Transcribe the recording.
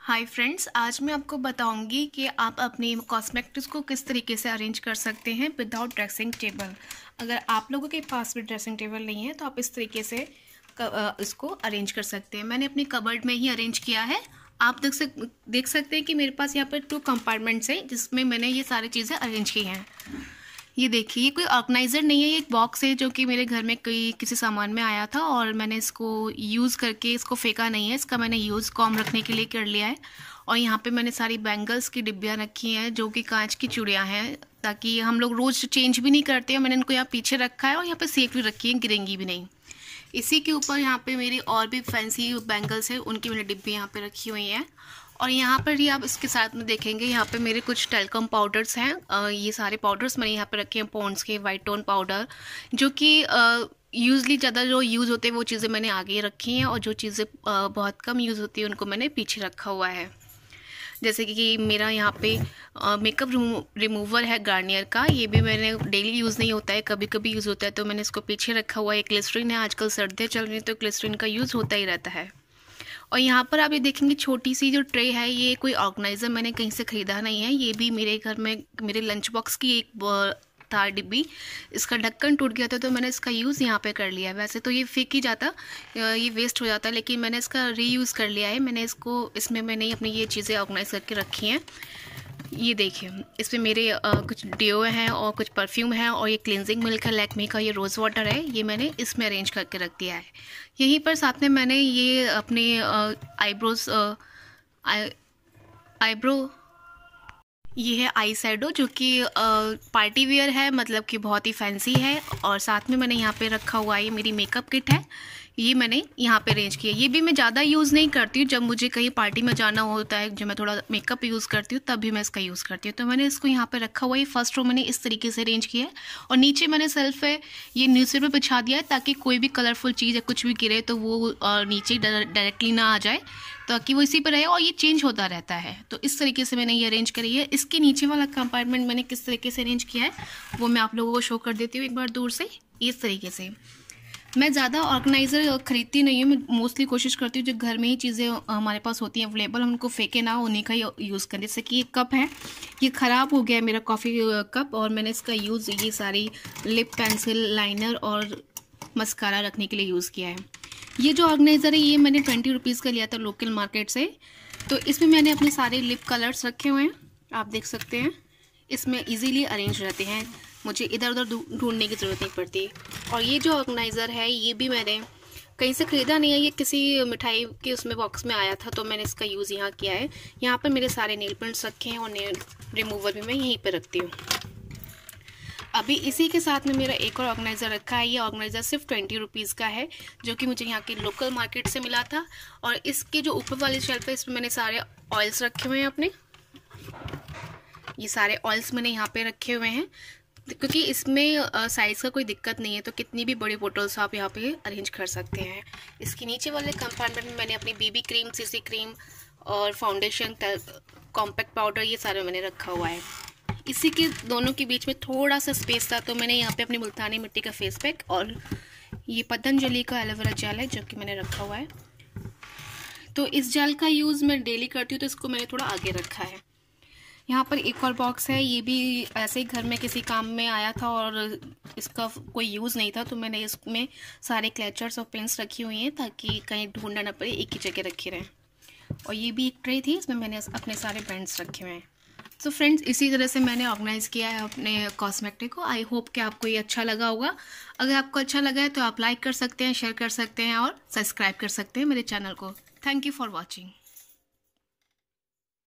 Hi friends, आज मैं आपको बताऊंगी कि आप अपनी कॉस्मेटिक्स को किस तरीके से अरेंज कर सकते हैं विदाउट ड्रेसिंग टेबल। अगर आप लोगों के पास भी ड्रेसिंग टेबल नहीं है तो आप इस तरीके से इसको अरेंज कर सकते हैं। मैंने अपनी कबर्ड में ही अरेंज किया है। आप देख सकते हैं कि मेरे पास यहाँ पर 2 कंपार्टमेंट्स हैं जिसमें मैंने ये सारी चीज़ें अरेंज की हैं। ये देखिए, ये कोई ऑर्गेनाइज़र नहीं है, ये एक बॉक्स है जो कि मेरे घर में किसी सामान में आया था और मैंने इसको यूज़ करके इसको फेंका नहीं है। इसका मैंने यूज़ कॉम रखने के लिए कर लिया है। और यहाँ पे मैंने सारी बैंगल्स की डिब्बियाँ रखी हैं जो कि कांच की चूड़ियाँ हैं, ताकि हम लोग रोज़ चेंज भी नहीं करते हैं। मैंने इनको यहाँ पीछे रखा है और यहाँ पे सेफ भी रखी है, गिरेंगी भी नहीं। इसी के ऊपर यहाँ पे मेरी और भी फैंसी बैंगल्स हैं, उनकी मैंने डिब्बी यहाँ पे रखी हुई हैं। और यहाँ पर ही आप इसके साथ में देखेंगे, यहाँ पे मेरे कुछ टेलकम पाउडर्स हैं। ये सारे पाउडर्स मैंने यहाँ पे रखे हैं, पॉन्ड्स के वाइट टोन पाउडर, जो कि यूजली ज़्यादा जो यूज़ होते हैं वो चीज़ें मैंने आगे रखी हैं और जो चीज़ें बहुत कम यूज़ होती है उनको मैंने पीछे रखा हुआ है। जैसे कि मेरा यहाँ पे मेकअप रिमूवर है गार्नियर का, ये भी मैंने डेली यूज़ नहीं होता है, कभी कभी यूज़ होता है तो मैंने इसको पीछे रखा हुआ है। ग्लिसरीन है, आजकल सर्दियाँ चल रही हैं तो ग्लिसरीन का यूज़ होता ही रहता है। और यहाँ पर आप ये देखेंगे छोटी सी जो ट्रे है, ये कोई ऑर्गेनाइज़र मैंने कहीं से ख़रीदा नहीं है, ये भी मेरे घर में मेरे लंच बॉक्स की एक था डिब्बी। इसका ढक्कन टूट गया था तो मैंने इसका यूज़ यहाँ पे कर लिया है। वैसे तो ये फेंक ही जाता, ये वेस्ट हो जाता, लेकिन मैंने इसका रीयूज़ कर लिया है। इसमें मैंने अपनी ये चीज़ें ऑर्गेनाइज करके रखी हैं। ये देखिए, इसमें मेरे कुछ डिओ हैं और कुछ परफ्यूम है और ये क्लिनजिंग मिल्क है लैक्मे का, ये रोज़ वाटर है, ये मैंने इसमें अरेंज करके रख दिया है। यहीं पर साथ में मैंने ये अपने आईब्रो ये है आई शैडो, जो कि पार्टी वेयर है, मतलब कि बहुत ही फैंसी है। और साथ में मैंने यहाँ पे रखा हुआ है, ये मेरी मेकअप किट है, ये मैंने यहाँ पे अरेंज किया। ये भी मैं ज़्यादा यूज़ नहीं करती हूँ, जब मुझे कहीं पार्टी में जाना होता है, जब मैं थोड़ा मेकअप यूज़ करती हूँ तब भी मैं इसका यूज़ करती हूँ। तो मैंने इसको यहाँ पे रखा हुआ है। फर्स्ट रो मैंने इस तरीके से अरेंज किया है और नीचे मैंने सेल्फ पे ये न्यूज़पेपर बिछा दिया है, ताकि कोई भी कलरफुल चीज़ या कुछ भी गिरे तो वो नीचे डायरेक्टली ना आ जाए, ताकि वो इसी पर रहे और ये चेंज होता रहता है। तो इस तरीके से मैंने ये अरेंज करी है। इसके नीचे वाला कंपार्टमेंट मैंने किस तरीके से अरेंज किया है वो मैं आप लोगों को शो कर देती हूँ एक बार दूर से। इस तरीके से मैं ज़्यादा ऑर्गेनाइज़र ख़रीदती नहीं हूँ, मैं मोस्टली कोशिश करती हूँ जो घर में ही चीज़ें हमारे पास होती हैं अवेलेबल, हम उनको फेंके ना, उन्हीं का ही यूज़ करें। जैसे कि ये कप है, ये ख़राब हो गया है मेरा कॉफ़ी कप, और मैंने इसका यूज़ ये सारी लिप पेंसिल, लाइनर और मस्कारा रखने के लिए यूज़ किया है। ये जो ऑर्गेनाइज़र है ये मैंने 20 रुपीज़ का लिया था लोकल मार्केट से। तो इसमें मैंने अपने सारे लिप कलर्स रखे हुए हैं, आप देख सकते हैं। इसमें इजीली अरेंज रहते हैं, मुझे इधर उधर ढूंढने की ज़रूरत नहीं पड़ती। और ये जो ऑर्गेनाइज़र है ये भी मैंने कहीं से ख़रीदा नहीं है, ये किसी मिठाई के उसमें बॉक्स में आया था तो मैंने इसका यूज़ यहाँ किया है। यहाँ पर मेरे सारे नेल पेंट्स रखे हैं और नेल रिमूवर भी मैं यहीं पर रखती हूँ। अभी इसी के साथ में मेरा एक और ऑर्गेनाइज़र रखा है। ये ऑर्गेनाइज़र सिर्फ 20 रुपीज़ का है, जो कि मुझे यहाँ के लोकल मार्केट से मिला था। और इसके जो ऊपर वाली शेल्फ है इसमें मैंने सारे ऑयल्स रखे हुए हैं अपने, ये सारे ऑयल्स मैंने यहाँ पे रखे हुए हैं, क्योंकि इसमें साइज़ का कोई दिक्कत नहीं है, तो कितनी भी बड़ी बोटल्स आप यहाँ पे अरेंज कर सकते हैं। इसके नीचे वाले कंपार्टमेंट में मैंने अपनी बीबी क्रीम, सीसी क्रीम और फाउंडेशन, कॉम्पैक्ट पाउडर, ये सारे मैंने रखा हुआ है। इसी के दोनों के बीच में थोड़ा सा स्पेस था तो मैंने यहाँ पे अपनी मुल्तानी मिट्टी का फेस पैक और ये पतंजलि का एलोवेरा जेल है जो कि मैंने रखा हुआ है। तो इस जेल का यूज़ मैं डेली करती हूँ तो इसको मैंने थोड़ा आगे रखा है। यहाँ पर एक और बॉक्स है, ये भी ऐसे ही घर में किसी काम में आया था और इसका कोई यूज़ नहीं था, तो मैंने इसमें सारे क्लेचर्स और पेंस रखी हुई हैं ताकि कहीं ढूंढना ना पड़े, एक ही जगह रखे रहें। और ये भी एक ट्रे थी, इसमें मैंने अपने सारे बैंड्स रखे हुए हैं। तो फ्रेंड्स, इसी तरह से मैंने ऑर्गेनाइज़ किया है अपने कॉस्मेटिक को। आई होप कि आपको ये अच्छा लगा होगा। अगर आपको अच्छा लगा है तो आप लाइक कर सकते हैं, शेयर कर सकते हैं और सब्सक्राइब कर सकते हैं मेरे चैनल को। Thank you for watching.